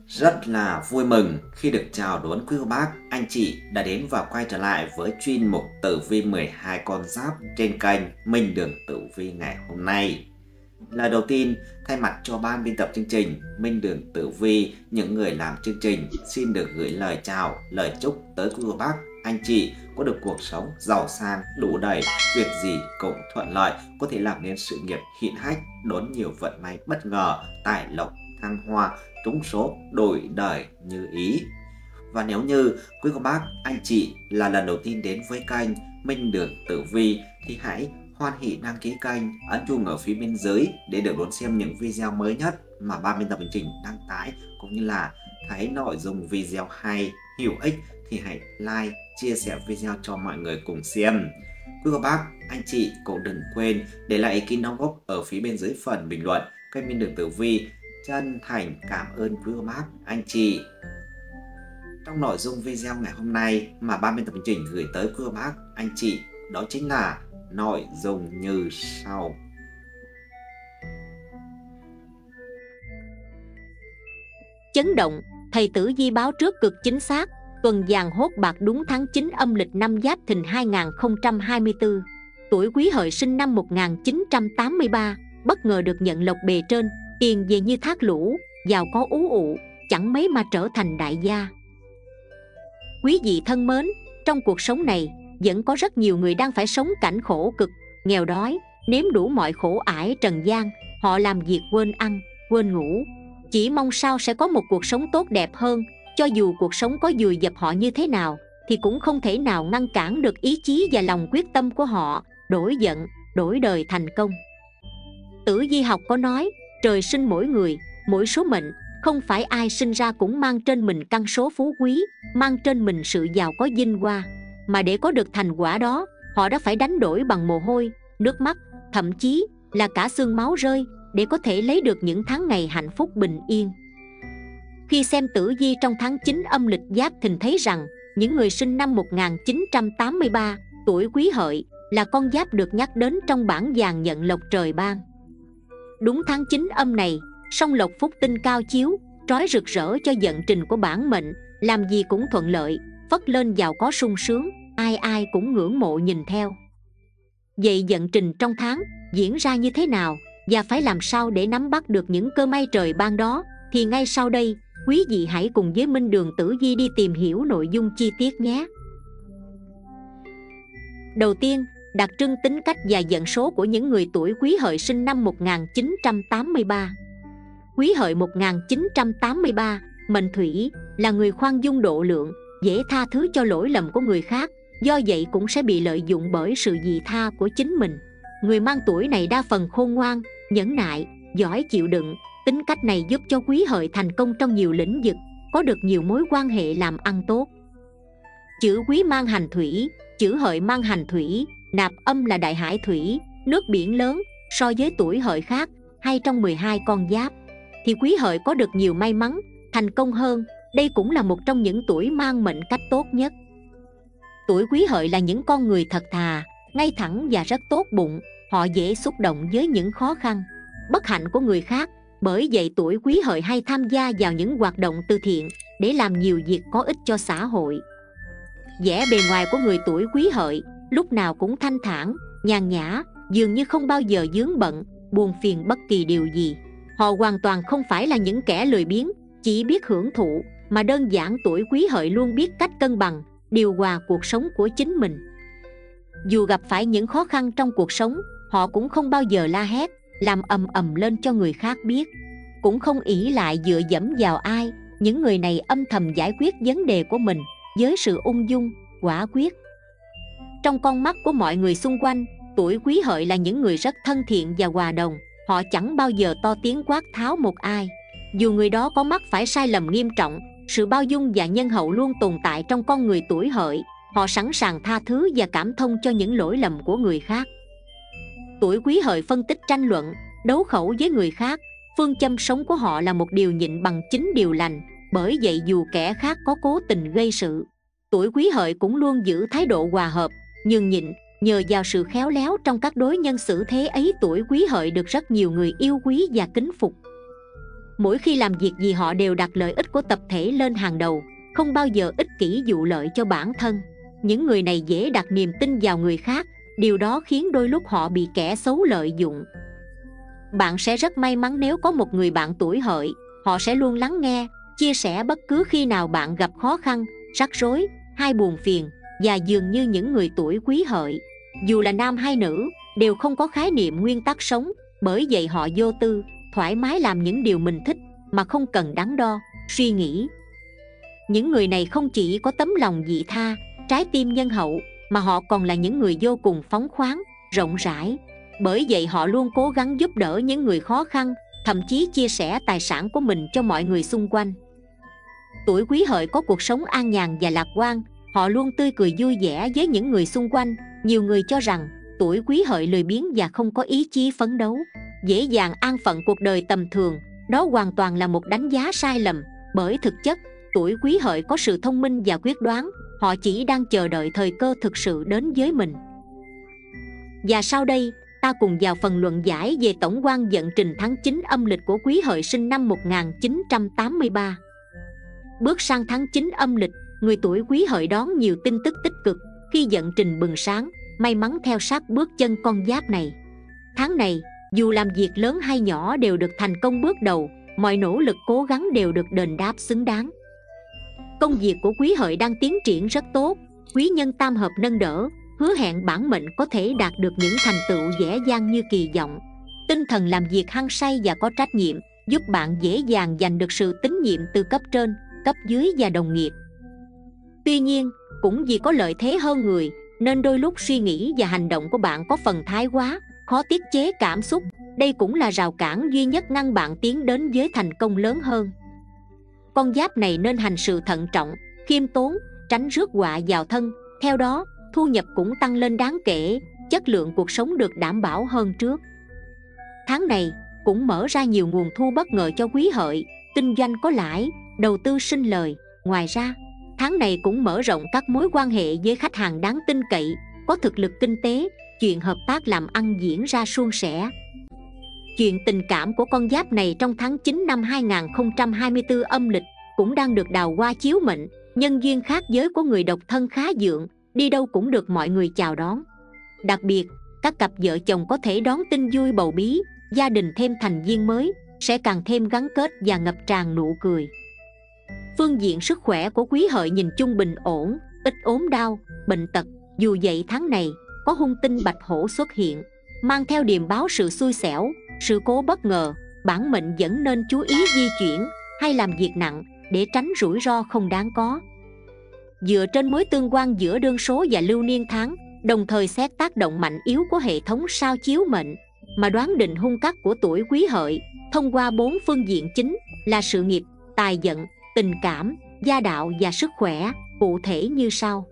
Rất là vui mừng khi được chào đón quý cô bác, anh chị đã đến và quay trở lại với chuyên mục tử vi 12 con giáp trên kênh Minh Đường Tử Vi ngày hôm nay. Lời đầu tiên, thay mặt cho ban biên tập chương trình Minh Đường Tử Vi, những người làm chương trình xin được gửi lời chào, lời chúc tới quý cô bác, anh chị có được cuộc sống giàu sang, đủ đầy, việc gì cũng thuận lợi, có thể làm nên sự nghiệp hiển hách, đón nhiều vận may bất ngờ, tài lộc, thăng hoa, trúng số, đổi đời như ý. Và nếu như quý cô bác, anh chị là lần đầu tiên đến với kênh Minh Đường Tử Vi thì hãy hoan hỉ đăng ký kênh, ấn chuông ở phía bên dưới để được đón xem những video mới nhất mà ban biên tập chương trình đăng tải, cũng như là thấy nội dung video hay, hữu ích thì hãy like, chia sẻ video cho mọi người cùng xem. Quý cô bác, anh chị cũng đừng quên để lại ý kiến đóng góp ở phía bên dưới phần bình luận. Kênh Minh Đường Tử Vi chân thành cảm ơn quý cô bác, anh chị. Trong nội dung video ngày hôm nay mà ban biên tập chương trình gửi tới quý cô bác, anh chị, đó chính là nội dung như sau. Chấn động, thầy Tử Vi báo trước cực chính xác, tuần vàng hốt bạc đúng tháng 9 âm lịch năm Giáp Thìn 2024. Tuổi Quý Hợi sinh năm 1983, bất ngờ được nhận lộc bề trên, tiền về như thác lũ, giàu có ú ụ, chẳng mấy mà trở thành đại gia. Quý vị thân mến, trong cuộc sống này vẫn có rất nhiều người đang phải sống cảnh khổ cực, nghèo đói, nếm đủ mọi khổ ải trần gian. Họ làm việc quên ăn, quên ngủ, chỉ mong sao sẽ có một cuộc sống tốt đẹp hơn. Cho dù cuộc sống có vùi dập họ như thế nào thì cũng không thể nào ngăn cản được ý chí và lòng quyết tâm của họ đổi giận, đổi đời thành công. Tử vi học có nói, trời sinh mỗi người, mỗi số mệnh, không phải ai sinh ra cũng mang trên mình căn số phú quý, mang trên mình sự giàu có vinh hoa. Mà để có được thành quả đó, họ đã phải đánh đổi bằng mồ hôi, nước mắt, thậm chí là cả xương máu rơi để có thể lấy được những tháng ngày hạnh phúc bình yên. Khi xem tử vi trong tháng 9 âm lịch Giáp Thìn thấy rằng những người sinh năm 1983, tuổi Quý Hợi là con giáp được nhắc đến trong bản vàng nhận lộc trời ban. Đúng tháng 9 âm này, song lộc phúc tinh cao chiếu, trói rực rỡ cho vận trình của bản mệnh, làm gì cũng thuận lợi, phất lên giàu có sung sướng, ai ai cũng ngưỡng mộ nhìn theo. Vậy vận trình trong tháng diễn ra như thế nào và phải làm sao để nắm bắt được những cơ may trời ban đó thì ngay sau đây, quý vị hãy cùng với Minh Đường Tử Vi đi tìm hiểu nội dung chi tiết nhé. Đầu tiên, đặc trưng tính cách và vận số của những người tuổi Quý Hợi sinh năm 1983. Quý Hợi 1983, mệnh Thủy, là người khoan dung độ lượng, dễ tha thứ cho lỗi lầm của người khác, do vậy cũng sẽ bị lợi dụng bởi sự vị tha của chính mình. Người mang tuổi này đa phần khôn ngoan, nhẫn nại, giỏi chịu đựng. Tính cách này giúp cho Quý Hợi thành công trong nhiều lĩnh vực, có được nhiều mối quan hệ làm ăn tốt. Chữ Quý mang hành thủy, chữ Hợi mang hành thủy, nạp âm là đại hải thủy, nước biển lớn. So với tuổi Hợi khác, hay trong 12 con giáp, thì Quý Hợi có được nhiều may mắn, thành công hơn. Đây cũng là một trong những tuổi mang mệnh cách tốt nhất. Tuổi Quý Hợi là những con người thật thà, ngay thẳng và rất tốt bụng. Họ dễ xúc động với những khó khăn, bất hạnh của người khác. Bởi vậy tuổi Quý Hợi hay tham gia vào những hoạt động từ thiện để làm nhiều việc có ích cho xã hội. Vẻ bề ngoài của người tuổi Quý Hợi lúc nào cũng thanh thản, nhàn nhã, dường như không bao giờ vướng bận, buồn phiền bất kỳ điều gì. Họ hoàn toàn không phải là những kẻ lười biếng, chỉ biết hưởng thụ, mà đơn giản tuổi Quý Hợi luôn biết cách cân bằng, điều hòa cuộc sống của chính mình. Dù gặp phải những khó khăn trong cuộc sống, họ cũng không bao giờ la hét, làm ầm ầm lên cho người khác biết, cũng không ỷ lại dựa dẫm vào ai. Những người này âm thầm giải quyết vấn đề của mình với sự ung dung, quả quyết. Trong con mắt của mọi người xung quanh, tuổi Quý Hợi là những người rất thân thiện và hòa đồng. Họ chẳng bao giờ to tiếng quát tháo một ai, dù người đó có mắc phải sai lầm nghiêm trọng. Sự bao dung và nhân hậu luôn tồn tại trong con người tuổi Hợi. Họ sẵn sàng tha thứ và cảm thông cho những lỗi lầm của người khác. Tuổi Quý Hợi phân tích tranh luận, đấu khẩu với người khác. Phương châm sống của họ là một điều nhịn bằng chính điều lành. Bởi vậy dù kẻ khác có cố tình gây sự, tuổi Quý Hợi cũng luôn giữ thái độ hòa hợp, nhường nhịn. Nhờ vào sự khéo léo trong các đối nhân xử thế ấy, tuổi Quý Hợi được rất nhiều người yêu quý và kính phục. Mỗi khi làm việc gì họ đều đặt lợi ích của tập thể lên hàng đầu, không bao giờ ích kỷ dụ lợi cho bản thân. Những người này dễ đặt niềm tin vào người khác, điều đó khiến đôi lúc họ bị kẻ xấu lợi dụng. Bạn sẽ rất may mắn nếu có một người bạn tuổi Hợi. Họ sẽ luôn lắng nghe, chia sẻ bất cứ khi nào bạn gặp khó khăn, rắc rối hay buồn phiền. Và dường như những người tuổi Quý Hợi, dù là nam hay nữ, đều không có khái niệm nguyên tắc sống. Bởi vậy họ vô tư, thoải mái làm những điều mình thích mà không cần đắn đo, suy nghĩ. Những người này không chỉ có tấm lòng vị tha, trái tim nhân hậu, mà họ còn là những người vô cùng phóng khoáng, rộng rãi. Bởi vậy họ luôn cố gắng giúp đỡ những người khó khăn, thậm chí chia sẻ tài sản của mình cho mọi người xung quanh. Tuổi Quý Hợi có cuộc sống an nhàn và lạc quan. Họ luôn tươi cười vui vẻ với những người xung quanh. Nhiều người cho rằng tuổi Quý Hợi lười biếng và không có ý chí phấn đấu, dễ dàng an phận cuộc đời tầm thường. Đó hoàn toàn là một đánh giá sai lầm. Bởi thực chất, tuổi Quý Hợi có sự thông minh và quyết đoán. Họ chỉ đang chờ đợi thời cơ thực sự đến với mình. Và sau đây, ta cùng vào phần luận giải về tổng quan vận trình tháng 9 âm lịch của Quý Hợi sinh năm 1983. Bước sang tháng 9 âm lịch, người tuổi Quý Hợi đón nhiều tin tức tích cực khi vận trình bừng sáng, may mắn theo sát bước chân con giáp này. Tháng này, dù làm việc lớn hay nhỏ đều được thành công bước đầu, mọi nỗ lực cố gắng đều được đền đáp xứng đáng. Công việc của Quý Hợi đang tiến triển rất tốt, quý nhân tam hợp nâng đỡ, hứa hẹn bản mệnh có thể đạt được những thành tựu dễ dàng như kỳ vọng. Tinh thần làm việc hăng say và có trách nhiệm, giúp bạn dễ dàng giành được sự tín nhiệm từ cấp trên, cấp dưới và đồng nghiệp. Tuy nhiên, cũng vì có lợi thế hơn người, nên đôi lúc suy nghĩ và hành động của bạn có phần thái quá, khó tiết chế cảm xúc. Đây cũng là rào cản duy nhất ngăn bạn tiến đến với thành công lớn hơn. Con giáp này nên hành sự thận trọng, khiêm tốn, tránh rước họa vào thân. Theo đó, thu nhập cũng tăng lên đáng kể, chất lượng cuộc sống được đảm bảo hơn trước. Tháng này cũng mở ra nhiều nguồn thu bất ngờ cho Quý Hợi, kinh doanh có lãi, đầu tư sinh lời. Ngoài ra, tháng này cũng mở rộng các mối quan hệ với khách hàng đáng tin cậy, có thực lực kinh tế, chuyện hợp tác làm ăn diễn ra suôn sẻ. Chuyện tình cảm của con giáp này trong tháng 9 năm 2024 âm lịch cũng đang được đào hoa chiếu mệnh. Nhân duyên khác giới của người độc thân khá vượng, đi đâu cũng được mọi người chào đón. Đặc biệt, các cặp vợ chồng có thể đón tin vui bầu bí, gia đình thêm thành viên mới, sẽ càng thêm gắn kết và ngập tràn nụ cười. Phương diện sức khỏe của Quý Hợi nhìn chung bình ổn, ít ốm đau, bệnh tật. Dù vậy tháng này có hung tinh bạch hổ xuất hiện, mang theo điềm báo sự xui xẻo, sự cố bất ngờ. Bản mệnh vẫn nên chú ý di chuyển hay làm việc nặng để tránh rủi ro không đáng có. Dựa trên mối tương quan giữa đương số và lưu niên tháng, đồng thời xét tác động mạnh yếu của hệ thống sao chiếu mệnh, mà đoán định hung cát của tuổi Quý Hợi thông qua 4 phương diện chính là sự nghiệp, tài vận, tình cảm, gia đạo và sức khỏe, cụ thể như sau.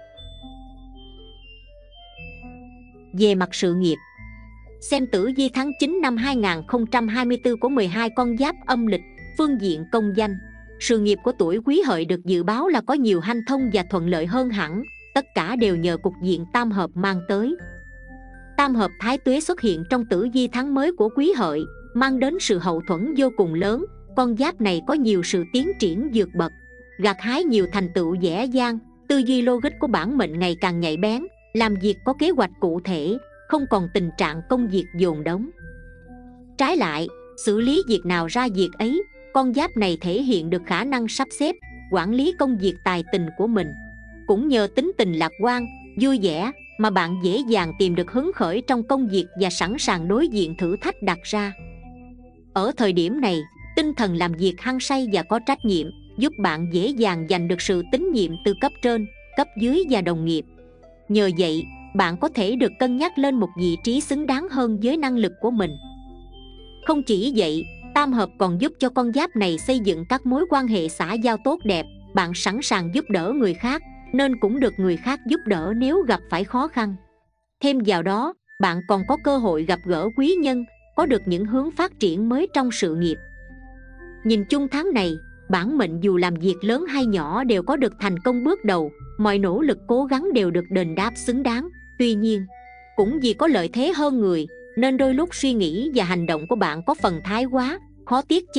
Về mặt sự nghiệp, xem tử vi tháng 9 năm 2024 của 12 con giáp âm lịch. Phương diện công danh, sự nghiệp của tuổi Quý Hợi được dự báo là có nhiều hanh thông và thuận lợi hơn hẳn. Tất cả đều nhờ cục diện tam hợp mang tới. Tam hợp thái tuế xuất hiện trong tử vi tháng mới của Quý Hợi, mang đến sự hậu thuẫn vô cùng lớn. Con giáp này có nhiều sự tiến triển vượt bậc, gặt hái nhiều thành tựu dễ dàng. Tư duy logic của bản mệnh ngày càng nhạy bén, làm việc có kế hoạch cụ thể, không còn tình trạng công việc dồn đống. Trái lại, xử lý việc nào ra việc ấy, con giáp này thể hiện được khả năng sắp xếp, quản lý công việc tài tình của mình. Cũng nhờ tính tình lạc quan, vui vẻ mà bạn dễ dàng tìm được hứng khởi trong công việc và sẵn sàng đối diện thử thách đặt ra. Ở thời điểm này, tinh thần làm việc hăng say và có trách nhiệm, giúp bạn dễ dàng giành được sự tín nhiệm từ cấp trên, cấp dưới và đồng nghiệp. Nhờ vậy, bạn có thể được cân nhắc lên một vị trí xứng đáng hơn với năng lực của mình. Không chỉ vậy, tam hợp còn giúp cho con giáp này xây dựng các mối quan hệ xã giao tốt đẹp. Bạn sẵn sàng giúp đỡ người khác, nên cũng được người khác giúp đỡ nếu gặp phải khó khăn. Thêm vào đó, bạn còn có cơ hội gặp gỡ quý nhân, có được những hướng phát triển mới trong sự nghiệp. Nhìn chung tháng này, bản mệnh dù làm việc lớn hay nhỏ đều có được thành công bước đầu. Mọi nỗ lực cố gắng đều được đền đáp xứng đáng. Tuy nhiên, cũng vì có lợi thế hơn người, nên đôi lúc suy nghĩ và hành động của bạn có phần thái quá, khó tiết chế.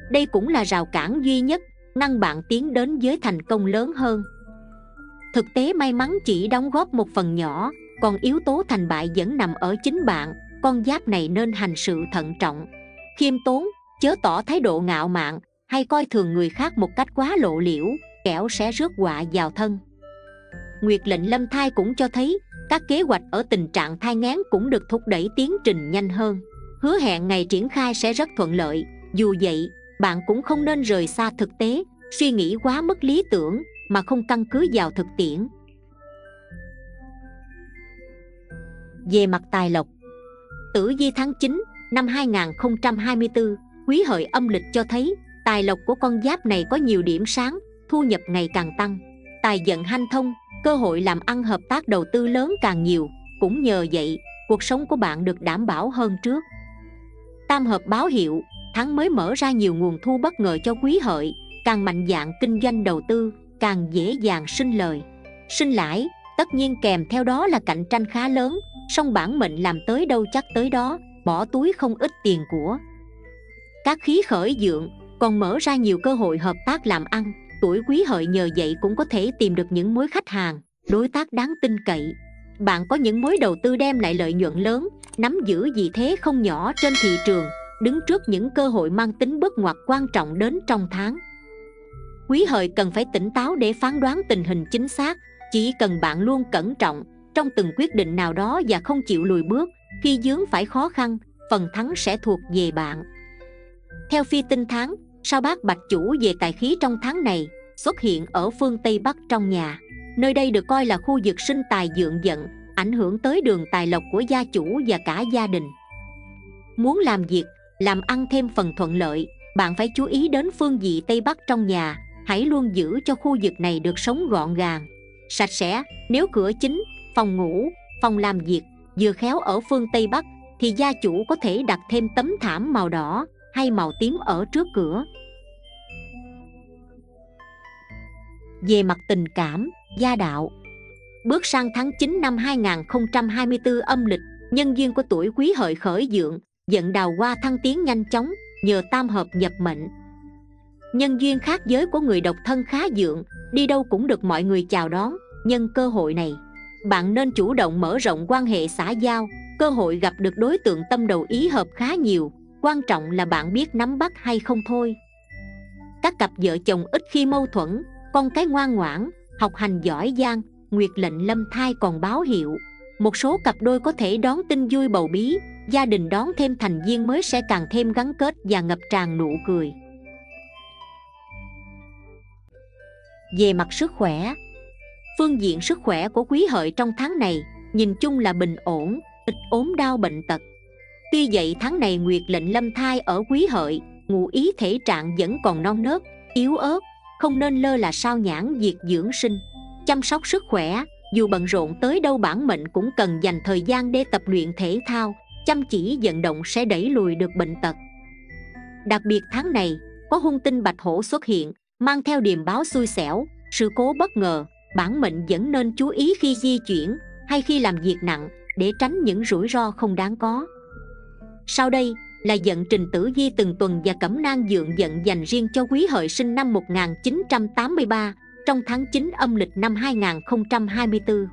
Đây cũng là rào cản duy nhất ngăn bạn tiến đến với thành công lớn hơn. Thực tế may mắn chỉ đóng góp một phần nhỏ, còn yếu tố thành bại vẫn nằm ở chính bạn. Con giáp này nên hành sự thận trọng, khiêm tốn, chớ tỏ thái độ ngạo mạn hay coi thường người khác một cách quá lộ liễu, kẻo sẽ rước họa vào thân. Nguyệt lệnh lâm thai cũng cho thấy các kế hoạch ở tình trạng thai nghén cũng được thúc đẩy tiến trình nhanh hơn, hứa hẹn ngày triển khai sẽ rất thuận lợi. Dù vậy, bạn cũng không nên rời xa thực tế, suy nghĩ quá mức lý tưởng mà không căn cứ vào thực tiễn. Về mặt tài lộc, tử vi tháng 9 năm 2024, Quý Hợi âm lịch cho thấy tài lộc của con giáp này có nhiều điểm sáng, thu nhập ngày càng tăng, tài vận hanh thông, cơ hội làm ăn hợp tác đầu tư lớn càng nhiều. Cũng nhờ vậy, cuộc sống của bạn được đảm bảo hơn trước. Tam hợp báo hiệu tháng mới mở ra nhiều nguồn thu bất ngờ cho Quý Hợi, càng mạnh dạn kinh doanh đầu tư, càng dễ dàng sinh lời, sinh lãi. Tất nhiên kèm theo đó là cạnh tranh khá lớn, song bản mệnh làm tới đâu chắc tới đó, bỏ túi không ít tiền của. Các khí khởi dượng còn mở ra nhiều cơ hội hợp tác làm ăn. Tuổi Quý Hợi nhờ vậy cũng có thể tìm được những mối khách hàng, đối tác đáng tin cậy. Bạn có những mối đầu tư đem lại lợi nhuận lớn, nắm giữ vị thế không nhỏ trên thị trường, đứng trước những cơ hội mang tính bước ngoặt quan trọng đến trong tháng. Quý Hợi cần phải tỉnh táo để phán đoán tình hình chính xác. Chỉ cần bạn luôn cẩn trọng trong từng quyết định nào đó và không chịu lùi bước, khi vướng phải khó khăn, phần thắng sẽ thuộc về bạn. Theo phi tinh tháng, sao Bát Bạch chủ về tài khí trong tháng này xuất hiện ở phương Tây Bắc trong nhà. Nơi đây được coi là khu vực sinh tài dượng vận, ảnh hưởng tới đường tài lộc của gia chủ và cả gia đình. Muốn làm việc, làm ăn thêm phần thuận lợi, bạn phải chú ý đến phương vị Tây Bắc trong nhà. Hãy luôn giữ cho khu vực này được sống gọn gàng, sạch sẽ. Nếu cửa chính, phòng ngủ, phòng làm việc vừa khéo ở phương Tây Bắc thì gia chủ có thể đặt thêm tấm thảm màu đỏ hay màu tím ở trước cửa. Về mặt tình cảm, gia đạo, bước sang tháng 9 năm 2024 âm lịch, nhân duyên của tuổi Quý Hợi khởi dượng, vận đào hoa thăng tiến nhanh chóng nhờ tam hợp nhập mệnh. Nhân duyên khác giới của người độc thân khá dượng, đi đâu cũng được mọi người chào đón. Nhân cơ hội này, bạn nên chủ động mở rộng quan hệ xã giao, cơ hội gặp được đối tượng tâm đầu ý hợp khá nhiều. Quan trọng là bạn biết nắm bắt hay không thôi. Các cặp vợ chồng ít khi mâu thuẫn, con cái ngoan ngoãn, học hành giỏi giang. Nguyệt lệnh lâm thai còn báo hiệu một số cặp đôi có thể đón tin vui bầu bí, gia đình đón thêm thành viên mới sẽ càng thêm gắn kết và ngập tràn nụ cười. Về mặt sức khỏe, phương diện sức khỏe của Quý Hợi trong tháng này nhìn chung là bình ổn, ít ốm đau bệnh tật. Tuy vậy tháng này Nguyệt lệnh lâm thai ở Quý Hợi, ngụ ý thể trạng vẫn còn non nớt, yếu ớt, không nên lơ là sao nhãng việc dưỡng sinh, chăm sóc sức khỏe. Dù bận rộn tới đâu, bản mệnh cũng cần dành thời gian để tập luyện thể thao, chăm chỉ vận động sẽ đẩy lùi được bệnh tật. Đặc biệt tháng này có hung tinh bạch hổ xuất hiện, mang theo điềm báo xui xẻo, sự cố bất ngờ. Bản mệnh vẫn nên chú ý khi di chuyển hay khi làm việc nặng để tránh những rủi ro không đáng có. Sau đây là vận trình tử vi từng tuần và cẩm nang dượng vận dành riêng cho Quý Hợi sinh năm 1983 trong tháng 9 âm lịch năm 2024.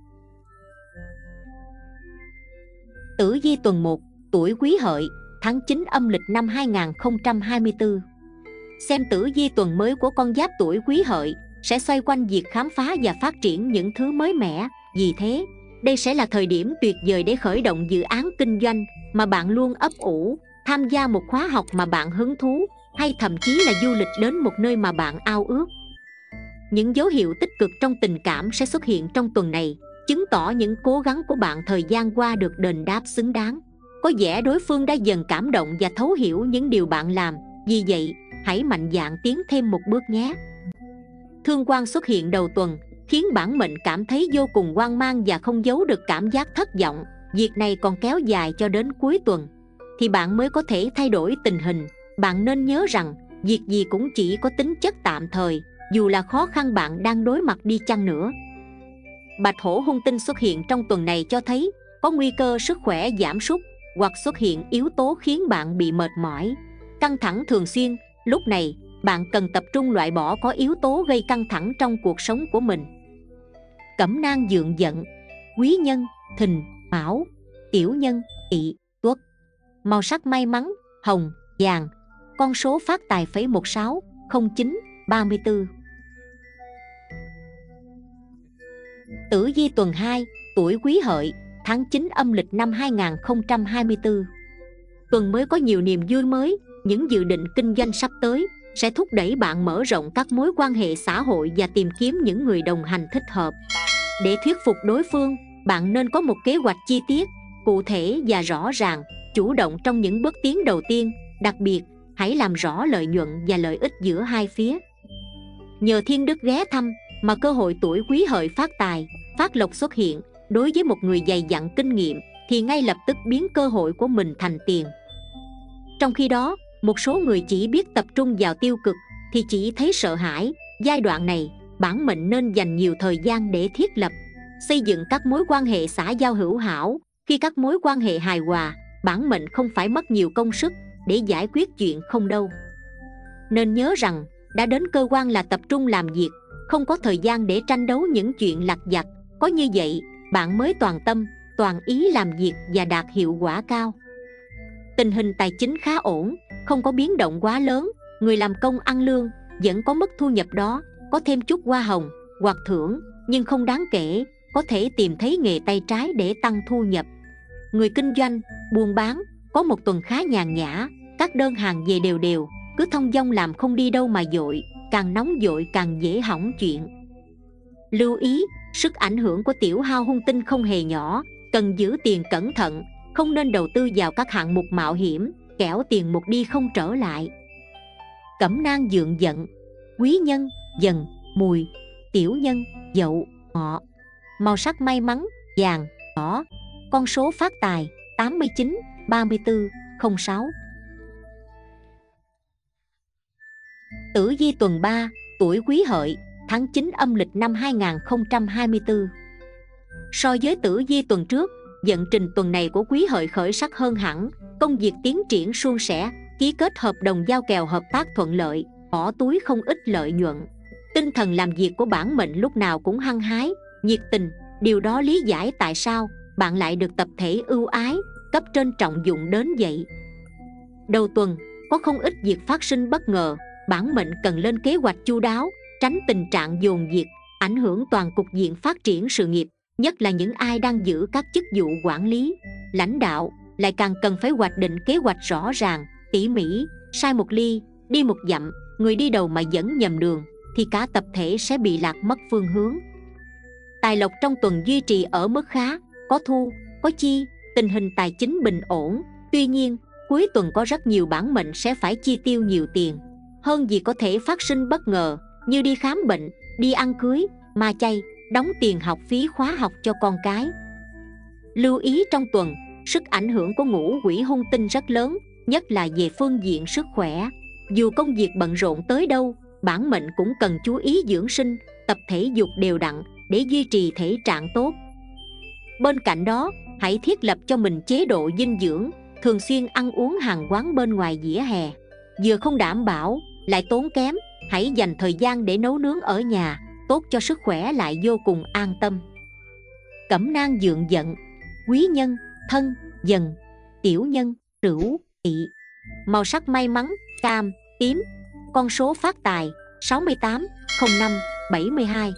Tử vi tuần 1, tuổi Quý Hợi, tháng 9 âm lịch năm 2024. Xem tử vi tuần mới của con giáp tuổi Quý Hợi sẽ xoay quanh việc khám phá và phát triển những thứ mới mẻ. Vì thế, đây sẽ là thời điểm tuyệt vời để khởi động dự án kinh doanh mà bạn luôn ấp ủ, tham gia một khóa học mà bạn hứng thú, hay thậm chí là du lịch đến một nơi mà bạn ao ước. Những dấu hiệu tích cực trong tình cảm sẽ xuất hiện trong tuần này, chứng tỏ những cố gắng của bạn thời gian qua được đền đáp xứng đáng. Có vẻ đối phương đã dần cảm động và thấu hiểu những điều bạn làm, vì vậy hãy mạnh dạn tiến thêm một bước nhé. Thương quan xuất hiện đầu tuần khiến bản mệnh cảm thấy vô cùng hoang mang và không giấu được cảm giác thất vọng. Việc này còn kéo dài cho đến cuối tuần thì bạn mới có thể thay đổi tình hình. Bạn nên nhớ rằng việc gì cũng chỉ có tính chất tạm thời, dù là khó khăn bạn đang đối mặt đi chăng nữa. Bạch hổ hung tinh xuất hiện trong tuần này cho thấy có nguy cơ sức khỏe giảm sút hoặc xuất hiện yếu tố khiến bạn bị mệt mỏi, căng thẳng thường xuyên. Lúc này bạn cần tập trung loại bỏ có yếu tố gây căng thẳng trong cuộc sống của mình. Cẩm nang dượng dận: quý nhân Thìn, Mão, tiểu nhân Tỵ, Tuất. Màu sắc may mắn hồng, vàng. Con số phát tài phẩy 16 09 34. Tử vi tuần 2, tuổi Quý Hợi, tháng 9 âm lịch năm 2024. Tuần mới có nhiều niềm vui mới, những dự định kinh doanh sắp tới sẽ thúc đẩy bạn mở rộng các mối quan hệ xã hội và tìm kiếm những người đồng hành thích hợp. Để thuyết phục đối phương, bạn nên có một kế hoạch chi tiết, cụ thể và rõ ràng, chủ động trong những bước tiến đầu tiên. Đặc biệt, hãy làm rõ lợi nhuận và lợi ích giữa hai phía. Nhờ thiên đức ghé thăm mà cơ hội tuổi Quý Hợi phát tài, phát lộc xuất hiện. Đối với một người dày dặn kinh nghiệm thì ngay lập tức biến cơ hội của mình thành tiền. Trong khi đó, một số người chỉ biết tập trung vào tiêu cực thì chỉ thấy sợ hãi. Giai đoạn này, bản mệnh nên dành nhiều thời gian để thiết lập, xây dựng các mối quan hệ xã giao hữu hảo. Khi các mối quan hệ hài hòa, bản mệnh không phải mất nhiều công sức để giải quyết chuyện không đâu. Nên nhớ rằng, đã đến cơ quan là tập trung làm việc, không có thời gian để tranh đấu những chuyện lặt vặt. Có như vậy, bạn mới toàn tâm, toàn ý làm việc và đạt hiệu quả cao. Tình hình tài chính khá ổn, không có biến động quá lớn. Người làm công ăn lương vẫn có mức thu nhập đó, có thêm chút hoa hồng hoặc thưởng nhưng không đáng kể, có thể tìm thấy nghề tay trái để tăng thu nhập. Người kinh doanh, buôn bán có một tuần khá nhàn nhã, các đơn hàng về đều đều, cứ thong dong làm không đi đâu mà vội, càng nóng vội càng dễ hỏng chuyện. Lưu ý, sức ảnh hưởng của tiểu hao hung tinh không hề nhỏ, cần giữ tiền cẩn thận, không nên đầu tư vào các hạng mục mạo hiểm, kẻo tiền một đi không trở lại. Cẩm nang dượng dận: quý nhân Dần, Mùi, tiểu nhân Dậu, Ngọ. Màu sắc may mắn vàng, đỏ. Con số phát tài 89 34 06. Tử vi tuần 3, tuổi Quý Hợi, tháng 9 âm lịch năm 2024. So với tử vi tuần trước, vận trình tuần này của Quý Hợi khởi sắc hơn hẳn, công việc tiến triển suôn sẻ, ký kết hợp đồng giao kèo hợp tác thuận lợi, bỏ túi không ít lợi nhuận. Tinh thần làm việc của bản mệnh lúc nào cũng hăng hái, nhiệt tình, điều đó lý giải tại sao bạn lại được tập thể ưu ái, cấp trên trọng dụng đến vậy. Đầu tuần, có không ít việc phát sinh bất ngờ, bản mệnh cần lên kế hoạch chu đáo, tránh tình trạng dồn việc, ảnh hưởng toàn cục diện phát triển sự nghiệp, nhất là những ai đang giữ các chức vụ quản lý, lãnh đạo, lại càng cần phải hoạch định kế hoạch rõ ràng, tỉ mỉ. Sai một ly, đi một dặm, người đi đầu mà dẫn nhầm đường, thì cả tập thể sẽ bị lạc mất phương hướng. Tài lộc trong tuần duy trì ở mức khá, có thu, có chi, tình hình tài chính bình ổn. Tuy nhiên, cuối tuần có rất nhiều bản mệnh sẽ phải chi tiêu nhiều tiền, hơn vì có thể phát sinh bất ngờ, như đi khám bệnh, đi ăn cưới, ma chay, đóng tiền học phí khóa học cho con cái. Lưu ý trong tuần, sức ảnh hưởng của ngũ quỷ hung tinh rất lớn, nhất là về phương diện sức khỏe. Dù công việc bận rộn tới đâu, bản mệnh cũng cần chú ý dưỡng sinh, tập thể dục đều đặn để duy trì thể trạng tốt. Bên cạnh đó, hãy thiết lập cho mình chế độ dinh dưỡng, thường xuyên ăn uống hàng quán bên ngoài vỉa hè. Vừa không đảm bảo, lại tốn kém, hãy dành thời gian để nấu nướng ở nhà, tốt cho sức khỏe lại vô cùng an tâm. Cẩm nang dượng dận: quý nhân Thân, Dần, tiểu nhân Sửu, Tỵ. Màu sắc may mắn cam, tím. Con số phát tài 68 05 72.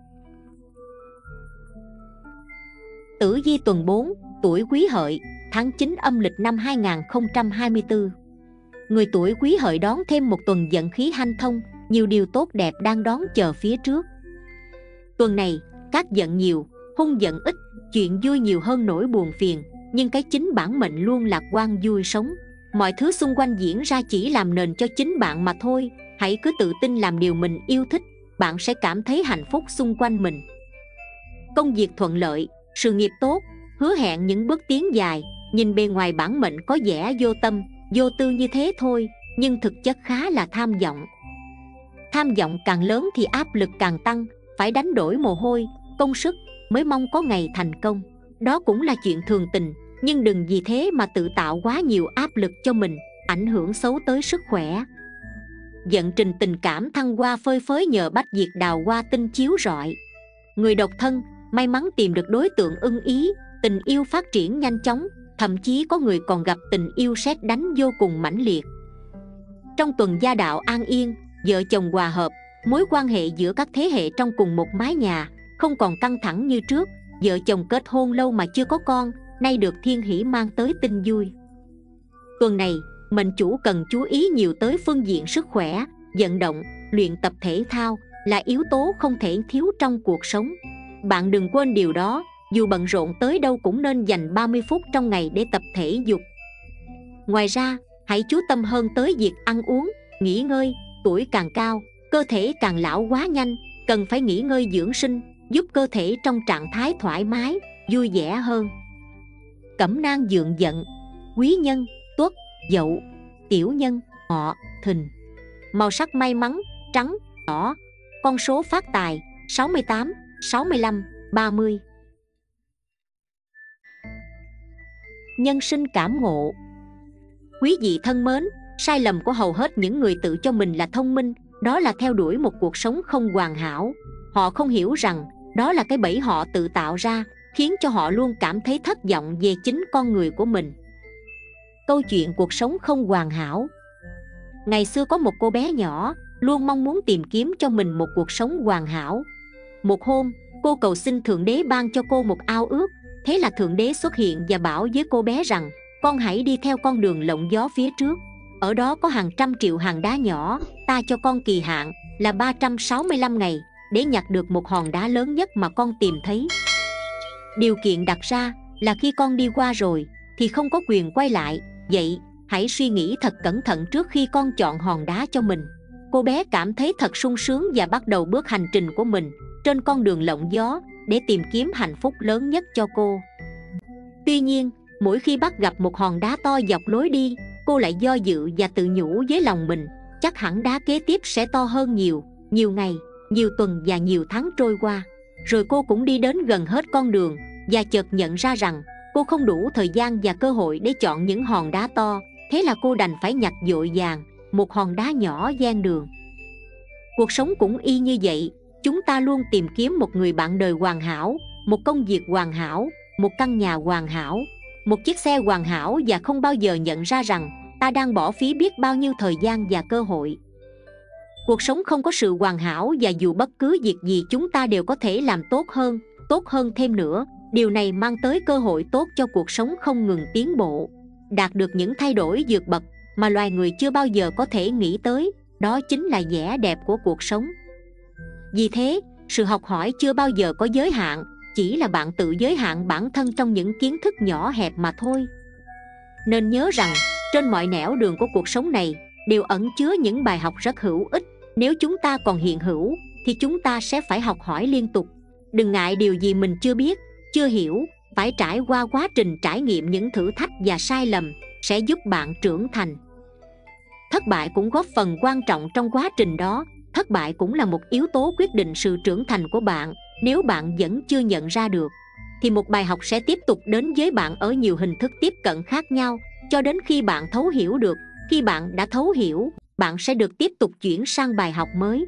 Tử vi tuần 4, tuổi Quý Hợi, tháng 9 âm lịch năm 2024. Người tuổi Quý Hợi đón thêm một tuần vận khí hanh thông, nhiều điều tốt đẹp đang đón chờ phía trước. Tuần này, các giận nhiều, hung giận ít, chuyện vui nhiều hơn nỗi buồn phiền, nhưng cái chính bản mệnh luôn lạc quan vui sống. Mọi thứ xung quanh diễn ra chỉ làm nền cho chính bạn mà thôi. Hãy cứ tự tin làm điều mình yêu thích, bạn sẽ cảm thấy hạnh phúc xung quanh mình. Công việc thuận lợi, sự nghiệp tốt, hứa hẹn những bước tiến dài. Nhìn bề ngoài bản mệnh có vẻ vô tâm, vô tư như thế thôi, nhưng thực chất khá là tham vọng. Tham vọng càng lớn thì áp lực càng tăng, phải đánh đổi mồ hôi, công sức mới mong có ngày thành công. Đó cũng là chuyện thường tình, nhưng đừng vì thế mà tự tạo quá nhiều áp lực cho mình, ảnh hưởng xấu tới sức khỏe. Vận trình tình cảm thăng hoa phơi phới nhờ bách diệt đào hoa tinh chiếu rọi. Người độc thân may mắn tìm được đối tượng ưng ý, tình yêu phát triển nhanh chóng, thậm chí có người còn gặp tình yêu sét đánh vô cùng mãnh liệt. Trong tuần gia đạo an yên, vợ chồng hòa hợp, mối quan hệ giữa các thế hệ trong cùng một mái nhà không còn căng thẳng như trước. Vợ chồng kết hôn lâu mà chưa có con, nay được thiên hỷ mang tới tin vui. Tuần này, mệnh chủ cần chú ý nhiều tới phương diện sức khỏe, vận động, luyện tập thể thao là yếu tố không thể thiếu trong cuộc sống. Bạn đừng quên điều đó, dù bận rộn tới đâu cũng nên dành 30 phút trong ngày để tập thể dục. Ngoài ra, hãy chú tâm hơn tới việc ăn uống, nghỉ ngơi. Tuổi càng cao, cơ thể càng lão hóa nhanh, cần phải nghỉ ngơi dưỡng sinh, giúp cơ thể trong trạng thái thoải mái, vui vẻ hơn. Cẩm nang dượng vận. Quý nhân: Tuất, Dậu, Tiểu nhân: Ngọ, Thìn. Màu sắc may mắn: trắng, đỏ. Con số phát tài: 68, 65, 30. Nhân sinh cảm ngộ. Quý vị thân mến, sai lầm của hầu hết những người tự cho mình là thông minh, đó là theo đuổi một cuộc sống không hoàn hảo. Họ không hiểu rằng đó là cái bẫy họ tự tạo ra, khiến cho họ luôn cảm thấy thất vọng về chính con người của mình. Câu chuyện cuộc sống không hoàn hảo. Ngày xưa có một cô bé nhỏ luôn mong muốn tìm kiếm cho mình một cuộc sống hoàn hảo. Một hôm, cô cầu xin Thượng Đế ban cho cô một ao ước. Thế là Thượng Đế xuất hiện và bảo với cô bé rằng: con hãy đi theo con đường lộng gió phía trước. Ở đó có hàng trăm triệu hòn đá nhỏ, ta cho con kỳ hạn là 365 ngày để nhặt được một hòn đá lớn nhất mà con tìm thấy. Điều kiện đặt ra là khi con đi qua rồi thì không có quyền quay lại. Vậy hãy suy nghĩ thật cẩn thận trước khi con chọn hòn đá cho mình. Cô bé cảm thấy thật sung sướng và bắt đầu bước hành trình của mình trên con đường lộng gió để tìm kiếm hạnh phúc lớn nhất cho cô. Tuy nhiên, mỗi khi bắt gặp một hòn đá to dọc lối đi, cô lại do dự và tự nhủ với lòng mình: chắc hẳn đá kế tiếp sẽ to hơn nhiều. Nhiều ngày, nhiều tuần và nhiều tháng trôi qua, rồi cô cũng đi đến gần hết con đường và chợt nhận ra rằng cô không đủ thời gian và cơ hội để chọn những hòn đá to. Thế là cô đành phải nhặt vội vàng một hòn đá nhỏ ven đường. Cuộc sống cũng y như vậy, chúng ta luôn tìm kiếm một người bạn đời hoàn hảo, một công việc hoàn hảo, một căn nhà hoàn hảo, một chiếc xe hoàn hảo, và không bao giờ nhận ra rằng ta đang bỏ phí biết bao nhiêu thời gian và cơ hội. Cuộc sống không có sự hoàn hảo, và dù bất cứ việc gì chúng ta đều có thể làm tốt hơn thêm nữa. Điều này mang tới cơ hội tốt cho cuộc sống không ngừng tiến bộ, đạt được những thay đổi vượt bậc mà loài người chưa bao giờ có thể nghĩ tới. Đó chính là vẻ đẹp của cuộc sống. Vì thế, sự học hỏi chưa bao giờ có giới hạn, chỉ là bạn tự giới hạn bản thân trong những kiến thức nhỏ hẹp mà thôi. Nên nhớ rằng, trên mọi nẻo đường của cuộc sống này đều ẩn chứa những bài học rất hữu ích. Nếu chúng ta còn hiện hữu thì chúng ta sẽ phải học hỏi liên tục. Đừng ngại điều gì mình chưa biết, chưa hiểu. Phải trải qua quá trình trải nghiệm những thử thách và sai lầm sẽ giúp bạn trưởng thành. Thất bại cũng góp phần quan trọng trong quá trình đó. Thất bại cũng là một yếu tố quyết định sự trưởng thành của bạn. Nếu bạn vẫn chưa nhận ra được thì một bài học sẽ tiếp tục đến với bạn ở nhiều hình thức tiếp cận khác nhau, cho đến khi bạn thấu hiểu được. Khi bạn đã thấu hiểu, bạn sẽ được tiếp tục chuyển sang bài học mới.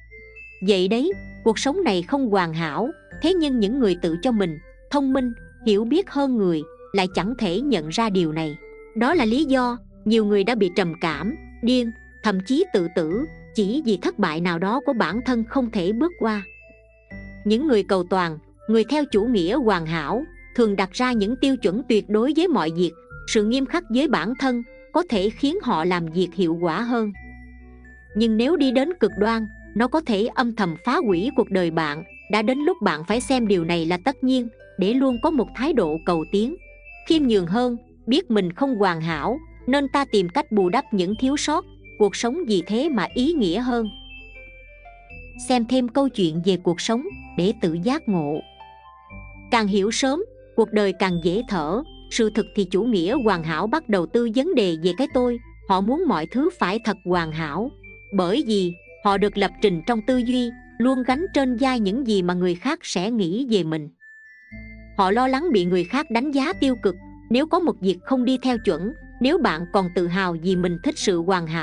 Vậy đấy, cuộc sống này không hoàn hảo, thế nhưng những người tự cho mình thông minh, hiểu biết hơn người lại chẳng thể nhận ra điều này. Đó là lý do nhiều người đã bị trầm cảm, điên, thậm chí tự tử chỉ vì thất bại nào đó của bản thân không thể bước qua. Những người cầu toàn, người theo chủ nghĩa hoàn hảo thường đặt ra những tiêu chuẩn tuyệt đối với mọi việc. Sự nghiêm khắc với bản thân có thể khiến họ làm việc hiệu quả hơn, nhưng nếu đi đến cực đoan, nó có thể âm thầm phá hủy cuộc đời bạn. Đã đến lúc bạn phải xem điều này là tất nhiên, để luôn có một thái độ cầu tiến, khiêm nhường hơn. Biết mình không hoàn hảo nên ta tìm cách bù đắp những thiếu sót. Cuộc sống vì thế mà ý nghĩa hơn. Xem thêm câu chuyện về cuộc sống để tự giác ngộ. Càng hiểu sớm, cuộc đời càng dễ thở. Sự thực thì chủ nghĩa hoàn hảo bắt đầu tư vấn đề về cái tôi. Họ muốn mọi thứ phải thật hoàn hảo, bởi vì họ được lập trình trong tư duy luôn gánh trên vai những gì mà người khác sẽ nghĩ về mình. Họ lo lắng bị người khác đánh giá tiêu cực nếu có một việc không đi theo chuẩn. Nếu bạn còn tự hào vì mình thích sự hoàn hảo,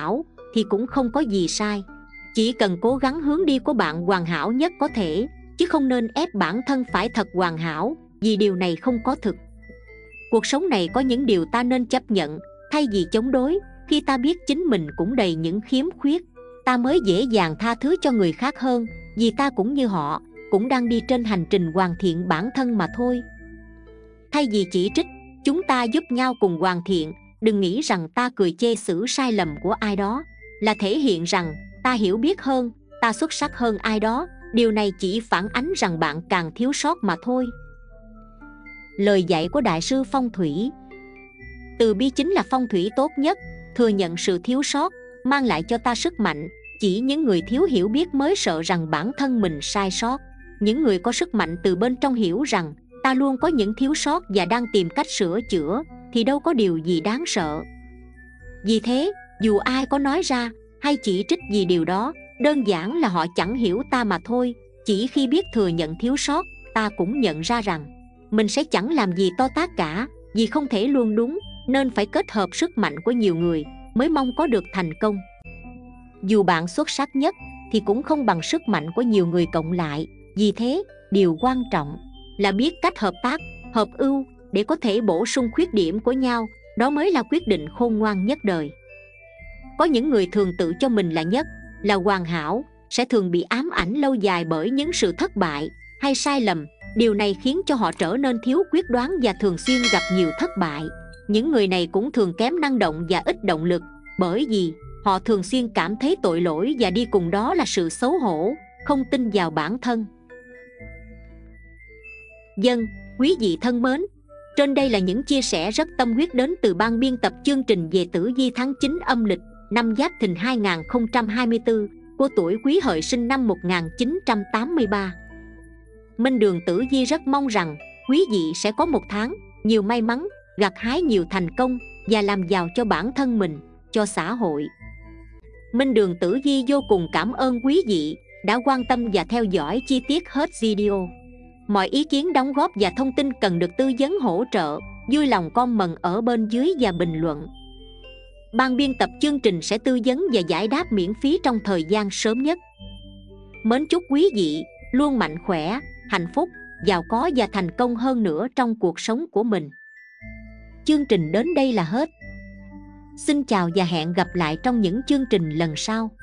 thì cũng không có gì sai. Chỉ cần cố gắng hướng đi của bạn hoàn hảo nhất có thể, chứ không nên ép bản thân phải thật hoàn hảo, vì điều này không có thực. Cuộc sống này có những điều ta nên chấp nhận, thay vì chống đối. Khi ta biết chính mình cũng đầy những khiếm khuyết, ta mới dễ dàng tha thứ cho người khác hơn, vì ta cũng như họ, cũng đang đi trên hành trình hoàn thiện bản thân mà thôi. Thay vì chỉ trích, chúng ta giúp nhau cùng hoàn thiện. Đừng nghĩ rằng ta cười chê xử sai lầm của ai đó là thể hiện rằng ta hiểu biết hơn, ta xuất sắc hơn ai đó. Điều này chỉ phản ánh rằng bạn càng thiếu sót mà thôi. Lời dạy của Đại sư Phong thủy: từ bi chính là phong thủy tốt nhất. Thừa nhận sự thiếu sót mang lại cho ta sức mạnh. Chỉ những người thiếu hiểu biết mới sợ rằng bản thân mình sai sót. Những người có sức mạnh từ bên trong hiểu rằng ta luôn có những thiếu sót và đang tìm cách sửa chữa, thì đâu có điều gì đáng sợ. Vì thế, dù ai có nói ra hay chỉ trích gì điều đó, đơn giản là họ chẳng hiểu ta mà thôi. Chỉ khi biết thừa nhận thiếu sót, ta cũng nhận ra rằng mình sẽ chẳng làm gì to tát cả, vì không thể luôn đúng, nên phải kết hợp sức mạnh của nhiều người mới mong có được thành công. Dù bạn xuất sắc nhất thì cũng không bằng sức mạnh của nhiều người cộng lại. Vì thế, điều quan trọng là biết cách hợp tác, hợp ưu để có thể bổ sung khuyết điểm của nhau. Đó mới là quyết định khôn ngoan nhất đời. Có những người thường tự cho mình là nhất, là hoàn hảo, sẽ thường bị ám ảnh lâu dài bởi những sự thất bại hay sai lầm. Điều này khiến cho họ trở nên thiếu quyết đoán và thường xuyên gặp nhiều thất bại. Những người này cũng thường kém năng động và ít động lực, bởi vì họ thường xuyên cảm thấy tội lỗi và đi cùng đó là sự xấu hổ, không tin vào bản thân. Dân, quý vị thân mến, trên đây là những chia sẻ rất tâm huyết đến từ ban biên tập chương trình về tử vi tháng 9 âm lịch năm Giáp Thìn 2024 của tuổi Quý Hợi sinh năm 1983. Minh Đường Tử Vi rất mong rằng quý vị sẽ có một tháng nhiều may mắn, gặt hái nhiều thành công và làm giàu cho bản thân mình, cho xã hội. Minh Đường Tử Vi vô cùng cảm ơn quý vị đã quan tâm và theo dõi chi tiết hết video. Mọi ý kiến đóng góp và thông tin cần được tư vấn hỗ trợ, vui lòng comment ở bên dưới và bình luận. Ban biên tập chương trình sẽ tư vấn và giải đáp miễn phí trong thời gian sớm nhất. Mến chúc quý vị luôn mạnh khỏe, hạnh phúc, giàu có và thành công hơn nữa trong cuộc sống của mình. Chương trình đến đây là hết. Xin chào và hẹn gặp lại trong những chương trình lần sau.